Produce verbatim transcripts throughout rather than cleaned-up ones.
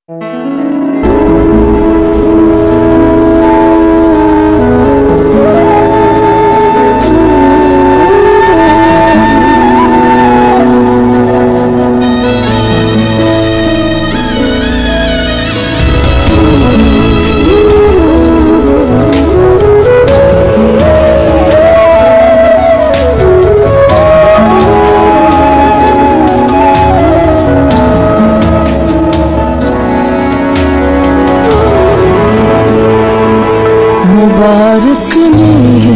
मुबारक ने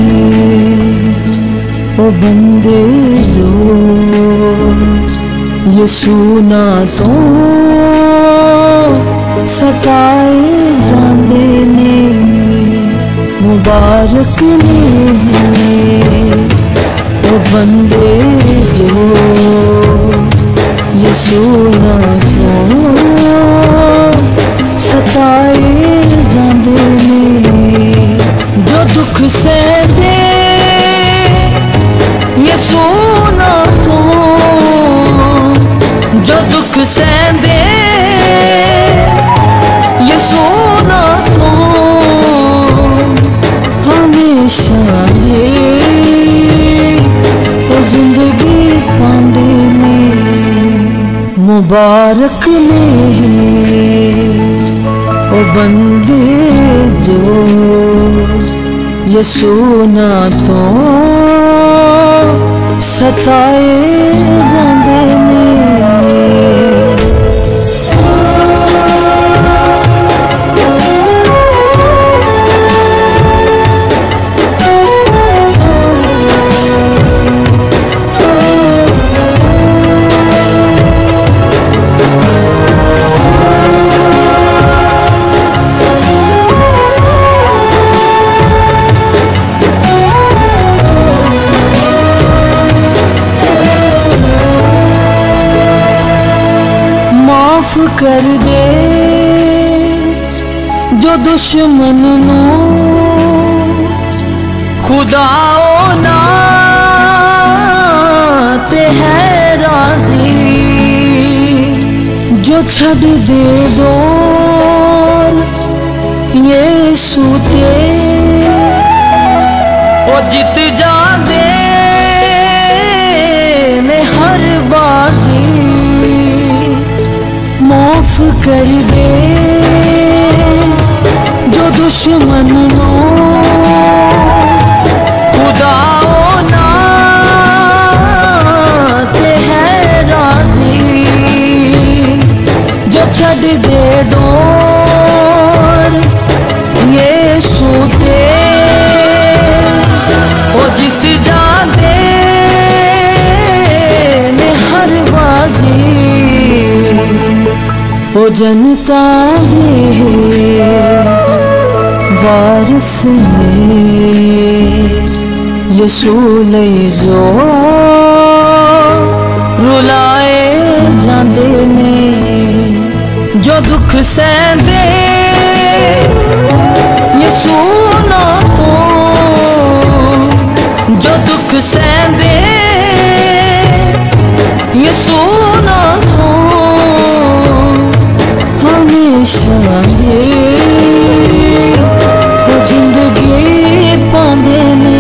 ओ बंदे जो यीशु ना तो सताए जांदे ने। मुबारक ने ओ बंदे जो यीशु ना तो सताए जांदे ने। जो दुख से दे यीशु ना तो, जो दुख से दे यीशु ना तो हमेशा ये वो जिंदगी पांदे ने। मुबारक ने ओ बंदे जो यीशु ना तो सताए जांदे ने। माफ कर दे जो दुश्मन नो खुदा ओ ना ते है राजी। जो छड़ दे डोर यीशु ते ओ जित जांदे ने हर बाजी। माफ कर दे जो दुश्मन नो खुदा ओ ना ते है राजी। जो छड़ दे डोर यीशु ते ओ जित जांदे ने हर बाजी। ओ जनता दे वारिस ने यीशु ले जो रुलाए जांदे ने। जो दुख सहंदे यीशु ना तो, जो दुख सहंदे यीशु ना तो हमेशा ये वो जिंदगी पांदे ने।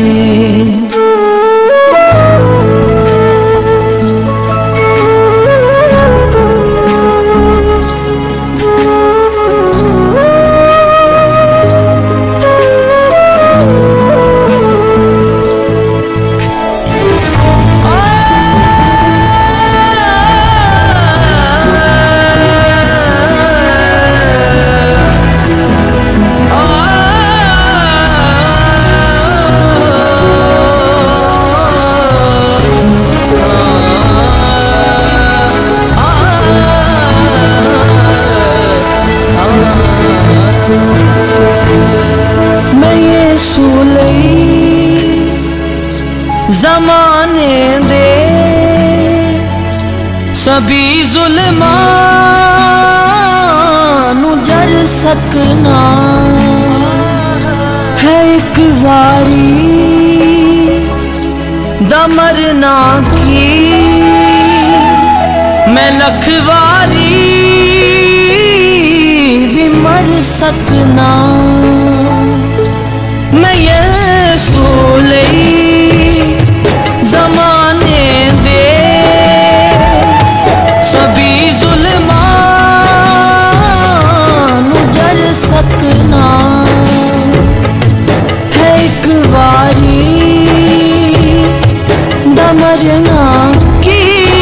जमाने दे सभी जुल्मां नू जर सकना है एक वारी दमरना की। मैं लखवारी सकना। मैं यसू लई ज़माने दे सभी जुल्मां नूं जर सकना। है एक वारी दा मरना की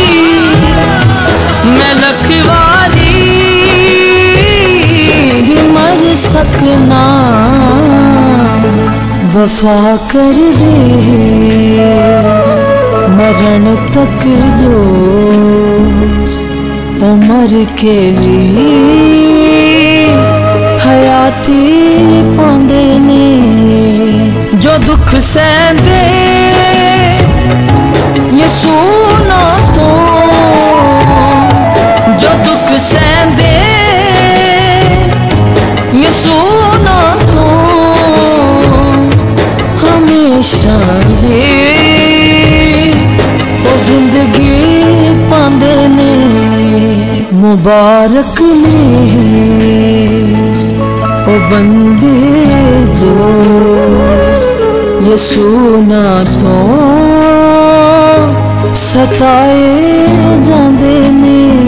मैं लख वारी भी मर सकना। वफा कर दे मरण तक जो उम्र के लिए हयाती पांदे ने। जो दुख सहंदे यसू ना तो, जो दुख सहंदे यसू ना तो हमेशा दे ओ जिंदगी पांदे ने। मुबारक ने ओ बंदे जो यसू ना तो सताए जांदे ने।